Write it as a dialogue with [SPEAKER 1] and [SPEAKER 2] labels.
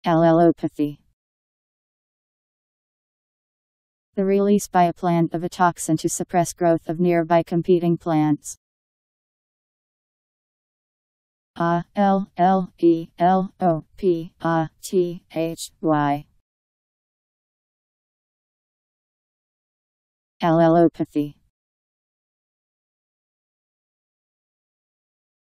[SPEAKER 1] Allelopathy. The release by a plant of a toxin to suppress growth of nearby competing plants. Allelopathy. Allelopathy.